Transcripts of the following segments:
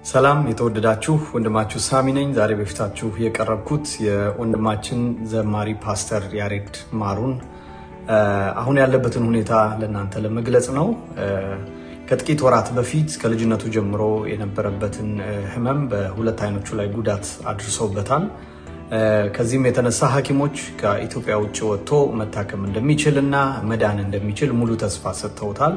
ሰላም የተወደዳችሁ ወንድማችሁ ሳሚ ነኝ። ዛሬ በፊታችሁ የቀረብኩት የወንድማችን ዘማሪ ፓስተር ያሬድ ማሩን አሁን ያለበትን ሁኔታ ለእናንተ ለመግለጽ ነው። ከጥቂት ወራት በፊት ከልጅነቱ ጀምሮ የነበረበትን ህመም በሁለት አይኖቹ ላይ ጉዳት አድርሶበታል። ከዚህም የተነሳ ሐኪሞች ከኢትዮጵያ ውጭ ወጥቶ መታከም እንደሚችልና መዳን እንደሚችል ሙሉ ተስፋ ሰጥተውታል።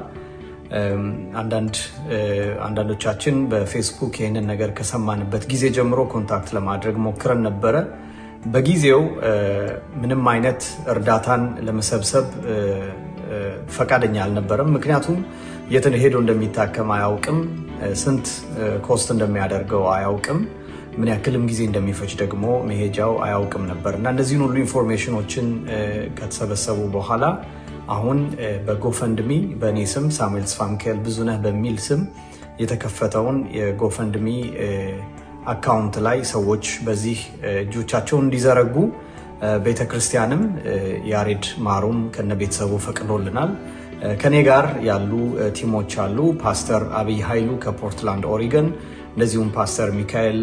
አንዳንዶቻችን በፌስቡክ ይሄንን ነገር ከሰማንበት ጊዜ ጀምሮ ኮንታክት ለማድረግ ሞክረን ነበረ። በጊዜው ምንም አይነት እርዳታን ለመሰብሰብ ፈቃደኛ አልነበረም። ምክንያቱም የት ሄዶ እንደሚታከም አያውቅም፣ ስንት ኮስት እንደሚያደርገው አያውቅም፣ ምን ያክልም ጊዜ እንደሚፈጅ ደግሞ መሄጃው አያውቅም ነበርና እነዚህን ሁሉ ኢንፎርሜሽኖችን ከተሰበሰቡ በኋላ አሁን በጎፈንድሚ በኔ ስም ሳሙኤል ስፋንኬል ብዙነህ በሚል ስም የተከፈተውን የጎፈንድሚ አካውንት ላይ ሰዎች በዚህ እጆቻቸውን እንዲዘረጉ ቤተክርስቲያንም ያሬድ ማሩም ከነቤተሰቡ ፈቅዶልናል። ከኔ ጋር ያሉ ቲሞች አሉ። ፓስተር አብይ ኃይሉ ከፖርትላንድ ኦሪገን፣ እንደዚሁም ፓስተር ሚካኤል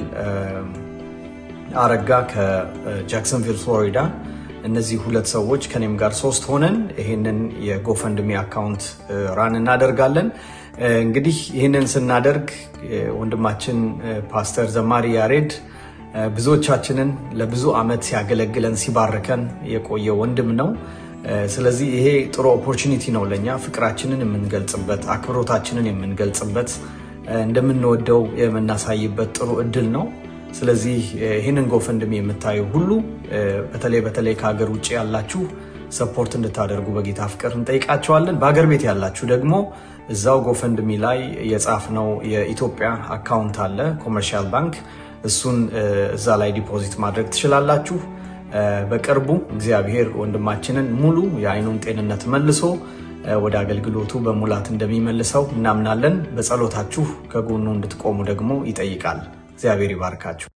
አረጋ ከጃክሰንቪል ፍሎሪዳ። እነዚህ ሁለት ሰዎች ከኔም ጋር ሶስት ሆነን ይሄንን የጎፈንድሚ አካውንት ራን እናደርጋለን። እንግዲህ ይሄንን ስናደርግ ወንድማችን ፓስተር ዘማሪ ያሬድ ብዙዎቻችንን ለብዙ አመት ሲያገለግለን ሲባርከን የቆየ ወንድም ነው። ስለዚህ ይሄ ጥሩ ኦፖርቹኒቲ ነው ለኛ ፍቅራችንን የምንገልጽበት፣ አክብሮታችንን የምንገልጽበት፣ እንደምንወደው የምናሳይበት ጥሩ እድል ነው። ስለዚህ ይሄንን ጎፈንድሚ የምታዩ ሁሉ በተለይ ከሀገር ውጭ ያላችሁ ሰፖርት እንድታደርጉ በጌታ ፍቅር እንጠይቃችኋለን። በሀገር ቤት ያላችሁ ደግሞ እዛው ጎፈንድሚ ላይ የጻፍነው የኢትዮጵያ አካውንት አለ፣ ኮመርሻል ባንክ፣ እሱን እዛ ላይ ዲፖዚት ማድረግ ትችላላችሁ። በቅርቡ እግዚአብሔር ወንድማችንን ሙሉ የአይኑን ጤንነት መልሶ ወደ አገልግሎቱ በሙላት እንደሚመልሰው እናምናለን። በጸሎታችሁ ከጎኑ እንድትቆሙ ደግሞ ይጠይቃል። እግዚአብሔር ይባርካችሁ።